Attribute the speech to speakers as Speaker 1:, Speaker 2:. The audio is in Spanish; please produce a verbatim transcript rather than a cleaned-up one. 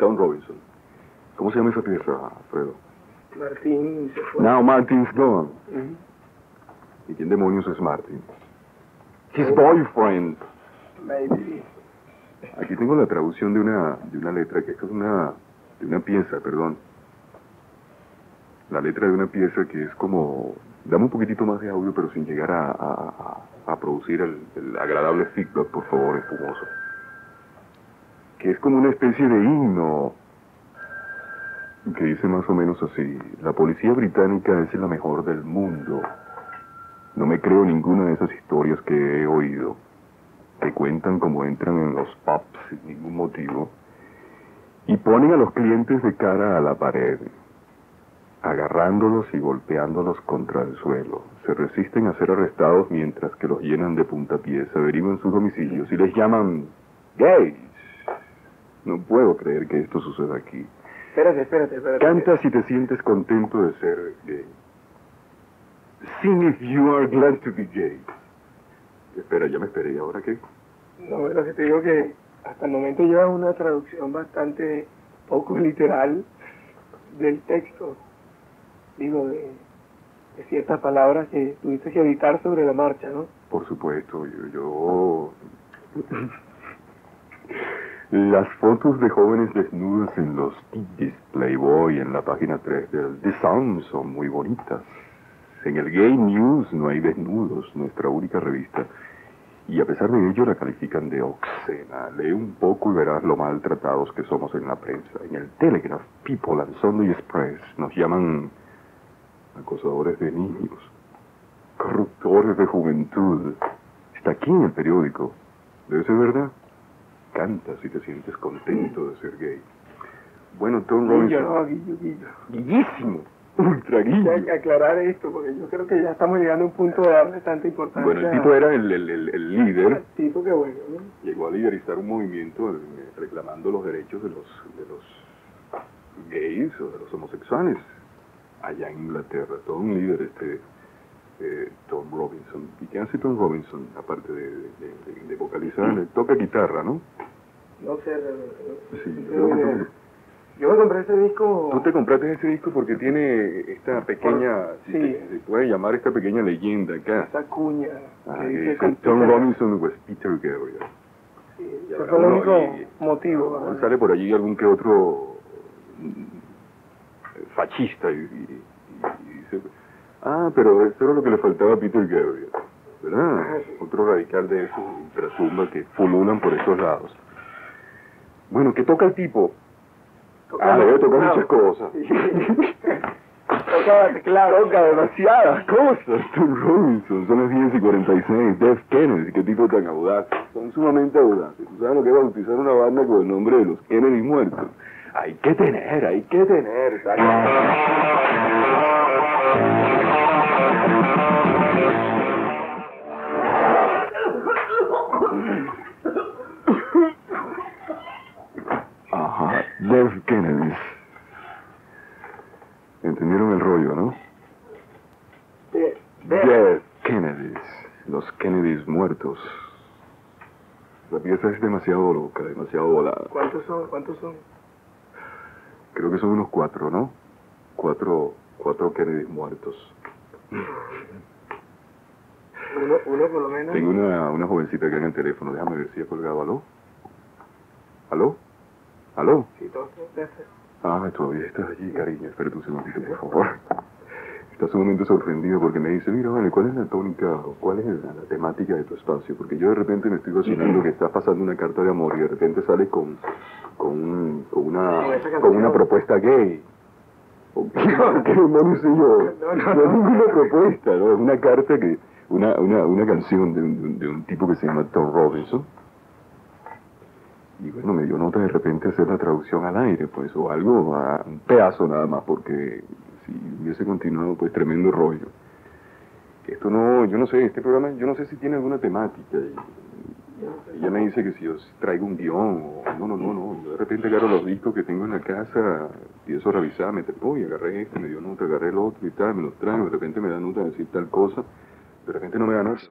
Speaker 1: Tom Robinson. ¿Cómo se llama esa pieza, Alfredo?
Speaker 2: Martín se fue.
Speaker 1: Now Martin's gone.
Speaker 2: Uh-huh.
Speaker 1: ¿Y quién demonios es Martin? His boyfriend.
Speaker 2: Maybe.
Speaker 1: Aquí tengo la traducción de una, de una letra, que es una, de una pieza, perdón. La letra de una pieza que es como... Dame un poquitito más de audio, pero sin llegar a, a, a, a producir el, el agradable feedback, por favor, espumoso. Que es como una especie de himno que dice más o menos así: la policía británica es la mejor del mundo. No me creo ninguna de esas historias que he oído, que cuentan cómo entran en los pubs sin ningún motivo y ponen a los clientes de cara a la pared, agarrándolos y golpeándolos contra el suelo. Se resisten a ser arrestados mientras que los llenan de puntapiés, averiguan sus domicilios y les llaman gays. No puedo creer que esto suceda aquí.
Speaker 2: Espérate, espérate, espérate.
Speaker 1: Canta si te sientes contento de ser gay. Sing if you are glad to be gay. Espera, ya me esperé. ¿Y ahora qué?
Speaker 2: No, lo que te digo que hasta el momento llevas una traducción bastante poco literal del texto. Digo, de, de ciertas palabras que tuviste que editar sobre la marcha, ¿no?
Speaker 1: Por supuesto, yo... yo... Las fotos de jóvenes desnudos en los T-Dis Playboy en la página tres del The Sun son muy bonitas. En el Gay News no hay desnudos, nuestra única revista. Y a pesar de ello la califican de obscena. Lee un poco y verás lo maltratados que somos en la prensa. En el Telegraph, People and Sunday Express nos llaman acosadores de niños, corruptores de juventud. Está aquí en el periódico. ¿Debe ser verdad? Canta si te sientes contento de ser gay. Bueno, Tom Robinson...
Speaker 2: No, Guillo, Guillo.
Speaker 1: Guillísimo. Ultra guillo.
Speaker 2: Hay que aclarar esto, porque yo creo que ya estamos llegando a un punto de darle tanta importancia.
Speaker 1: Bueno, el tipo era el, el, el, el líder.
Speaker 2: El tipo que bueno, ¿no?
Speaker 1: Llegó a liderizar un movimiento eh, reclamando los derechos de los, de los gays o de los homosexuales allá en Inglaterra. Todo un líder este... Eh, Tom Robinson. ¿Y qué hace Tom Robinson? Aparte de, de, de, de vocalizar, le toca guitarra, ¿no?
Speaker 2: No sé, realmente. No.
Speaker 1: Sí, yo, creo que
Speaker 2: yo me compré ese disco...
Speaker 1: Tú te compraste ese disco porque tiene esta pequeña...
Speaker 2: Sí.
Speaker 1: Se, se puede llamar esta pequeña leyenda acá.
Speaker 2: Esa cuña.
Speaker 1: Ah,
Speaker 2: que
Speaker 1: que
Speaker 2: dice
Speaker 1: dice Tom Robinson was Peter Gabriel.
Speaker 2: Sí, ese fue el único
Speaker 1: y,
Speaker 2: motivo. ¿verdad?
Speaker 1: Sale por allí algún que otro fascista y, y, y dice... Ah, pero eso era lo que le faltaba a Peter Gabriel, ¿verdad? Otro radical de esos ultrazumba que pululan por estos lados. Bueno, ¿qué toca el tipo?
Speaker 2: Toca
Speaker 1: ah, debe tocar
Speaker 2: claro.
Speaker 1: muchas cosas.
Speaker 2: Sí. toca, claro.
Speaker 1: Toca demasiadas cosas. Tom Robinson, son las diez y cuarenta y seis. Def Kennedy, qué tipo tan audaz. Son sumamente audaces. ¿Tú sabes lo que es bautizar una banda con el nombre de los Kennedy muertos? Hay que tener, hay que tener. ¿Sabes? Ajá, Def Kennedys. ¿Entendieron el rollo, no?
Speaker 2: De,
Speaker 1: Def Kennedys. Los Kennedys muertos. La pieza es demasiado loca, demasiado volada.
Speaker 2: ¿Cuántos son? ¿Cuántos son?
Speaker 1: Creo que son unos cuatro, ¿no? Cuatro, cuatro Kennedys muertos.
Speaker 2: Uno, uno por lo menos.
Speaker 1: Tengo una, una jovencita acá en el teléfono. Déjame ver si ha colgado. ¿Aló? ¿Aló? ¿Aló?
Speaker 2: Sí, dos, tres veces.
Speaker 1: Ah, todavía estás allí, cariño. Espérate un segundito, por favor. Está sumamente sorprendido porque me dice, mira, vale, ¿cuál es la tónica o cuál es la, la temática de tu espacio? Porque yo de repente me estoy vacilando que estás pasando una carta de amor y de repente sales con, con, un, con, una, con una propuesta gay. ¿Qué no sé yo?
Speaker 2: No, no,
Speaker 1: no es
Speaker 2: no.
Speaker 1: ninguna propuesta, ¿no? Es una carta que... Una, una, una canción de un, de un tipo que se llama Tom Robinson. Y bueno, me dio nota de repente hacer la traducción al aire, pues, o algo, a un pedazo nada más, porque si hubiese continuado, pues, tremendo rollo. Esto no, yo no sé, este programa, yo no sé si tiene alguna temática. Y ella me dice que si yo traigo un guión, o no, no, no, no. Yo de repente agarro los discos que tengo en la casa, empiezo a revisar, me uy, agarré este, me dio nota, agarré el otro y tal, me los traigo, de repente me da nota de decir tal cosa, de repente no me da nota.